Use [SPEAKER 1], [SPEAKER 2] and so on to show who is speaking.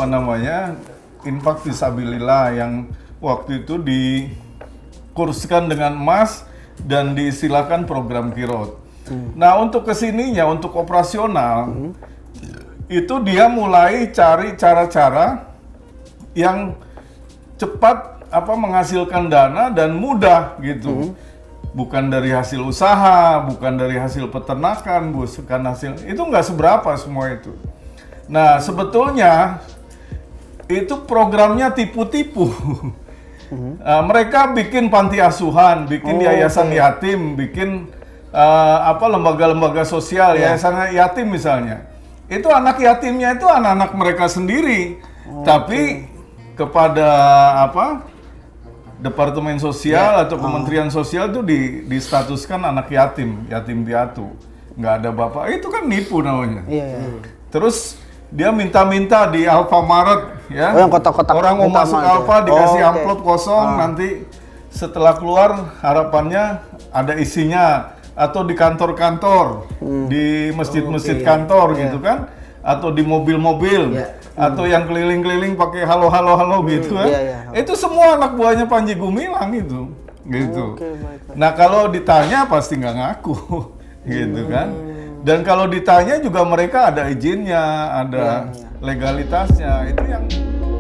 [SPEAKER 1] apa namanya infak fisabilillah yang waktu itu dikursikan dengan emas dan diistilahkan program Kirot. Nah untuk kesininya, untuk operasional itu dia mulai cari cara-cara yang cepat menghasilkan dana dan mudah gitu. Bukan dari hasil usaha, bukan dari hasil peternakan, bukan hasil itu nggak seberapa semua itu. Nah sebetulnya itu programnya tipu-tipu. Mereka bikin panti asuhan, bikin yayasan yatim, bikin lembaga-lembaga sosial, yayasan yatim misalnya. Itu anak yatimnya itu anak-anak mereka sendiri, tapi kepada Departemen Sosial atau Kementerian Sosial itu distatuskan anak yatim, yatim piatu, nggak ada bapak. Itu kan nipu namanya. Terus dia minta-minta di Alfamaret, ya.
[SPEAKER 2] yang kotak-kotak
[SPEAKER 1] orang mau masuk Alfa dikasih amplop kosong, nanti setelah keluar harapannya ada isinya, atau di kantor-kantor, di masjid-masjid kantor gitu kan, atau di mobil-mobil. Atau yang keliling-keliling pakai halo gitu kan. Itu semua anak buahnya Panji Gumilang itu gitu. Nah kalau ditanya pasti nggak ngaku gitu kan. Dan kalau ditanya juga mereka ada izinnya, ada legalitasnya. Itu yang